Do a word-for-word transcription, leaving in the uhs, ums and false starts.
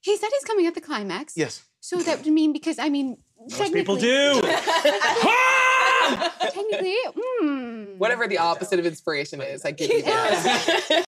He said he's coming at the climax. Yes. So that would mean, because, I mean, Most people do. Technically, hmm. Whatever the opposite of inspiration is, I give you that.